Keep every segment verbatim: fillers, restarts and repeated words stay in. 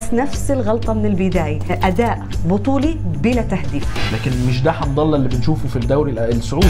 بس نفس الغلطه من البدايه، اداء بطولي بلا تهديف. لكن مش ده حمد الله اللي بنشوفه في الدوري السعودي.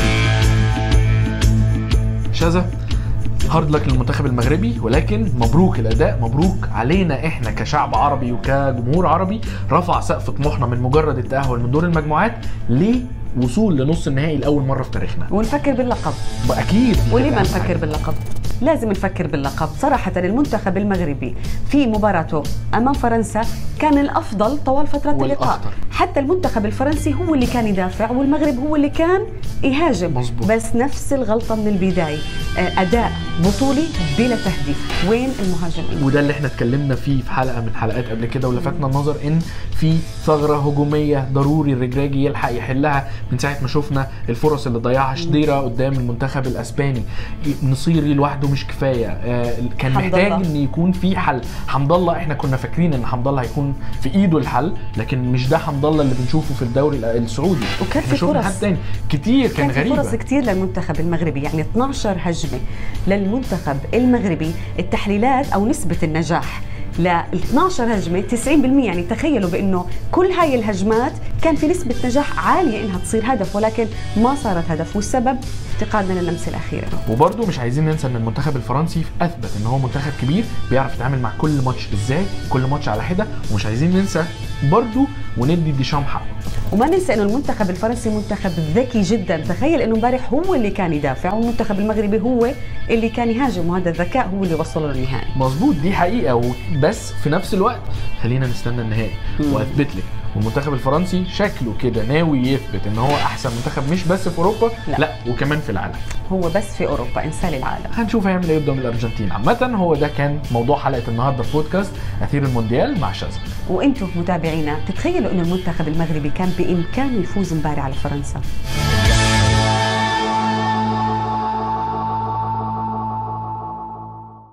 شذا هارد لك للمنتخب المغربي، ولكن مبروك الاداء، مبروك علينا احنا كشعب عربي وكجمهور عربي. رفع سقف طموحنا من مجرد التاهل من دور المجموعات لوصول لنص النهائي لاول مره في تاريخنا. ونفكر باللقب اكيد. وليه ما نفكر باللقب؟ لازم نفكر باللقب. صراحة المنتخب المغربي في مباراته أمام فرنسا كان الأفضل طوال فترة اللقاء. حتى المنتخب الفرنسي هو اللي كان يدافع والمغرب هو اللي كان يهاجم. مزبوط. بس نفس الغلطة من البداية، أداء بطولي بلا تهديف. وين المهاجمين؟ وده اللي احنا اتكلمنا فيه في حلقة من حلقات قبل كده، ولفتنا النظر ان في ثغرة هجومية ضروري الرجراجي يلحق يحلها من ساعة ما شفنا الفرص اللي ضيعها شديرة قدام المنتخب الاسباني. نصيري لوحده مش كفايه، آه كان محتاج ان يكون في حل. حمد الله احنا كنا فاكرين ان حمد الله هيكون في ايده الحل، لكن مش ده حمد الله اللي بنشوفه في الدوري السعودي. وكان في فرص حد تاني كتير كان, كان غريبه، فرص كتير للمنتخب المغربي، يعني اثناشر هجمه للمنتخب المغربي. التحليلات او نسبه النجاح ل اثناشر هجمه تسعين بالمئة، يعني تخيلوا بانه كل هاي الهجمات كان في نسبه نجاح عاليه انها تصير هدف، ولكن ما صارت هدف، والسبب افتقادنا لللمسه الاخيره. وبرده مش عايزين ننسى ان المنتخب الفرنسي اثبت ان هو منتخب كبير بيعرف يتعامل مع كل ماتش ازاي، كل ماتش على حده. ومش عايزين ننسى برده وندي ديشام حقه. وما ننسى انه المنتخب الفرنسي منتخب ذكي جدا. تخيل انه امبارح هو اللي كان يدافع والمنتخب المغربي هو اللي كان يهاجم، وهذا الذكاء هو اللي وصله للنهائي. مظبوط، دي حقيقه. بس في نفس الوقت خلينا نستنى النهائي واثبت لك. والمنتخب الفرنسي شكله كده ناوي يثبت ان هو احسن منتخب مش بس في اوروبا، لا, لا وكمان في العالم. هو بس في اوروبا، انسى العالم. هنشوف هيعمل ايه قدام الارجنتين. عامه هو ده كان موضوع حلقه النهارده في بودكاست اثير المونديال مع شذا. وانتم متابعينا تتخيلوا انه المنتخب المغربي كان بامكانه يفوز امبارح على فرنسا؟